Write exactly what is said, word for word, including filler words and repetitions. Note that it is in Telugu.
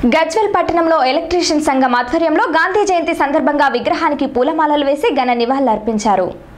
గజ్వేల్ పట్టణంలో ఎలక్ట్రీషియన్ సంఘం ఆధ్వర్యంలో గాంధీ జయంతి సందర్భంగా విగ్రహానికి పూలమాలలు వేసి ఘన నివాళులర్పించారు.